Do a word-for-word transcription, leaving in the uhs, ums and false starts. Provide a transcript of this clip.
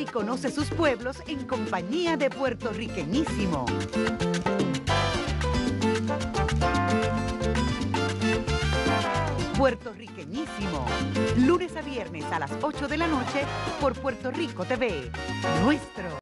y conoce sus pueblos en compañía de Puertorriqueñísimo. Puertorriqueñísimo, lunes a viernes a las ocho de la noche por Puerto Rico T V, nuestro.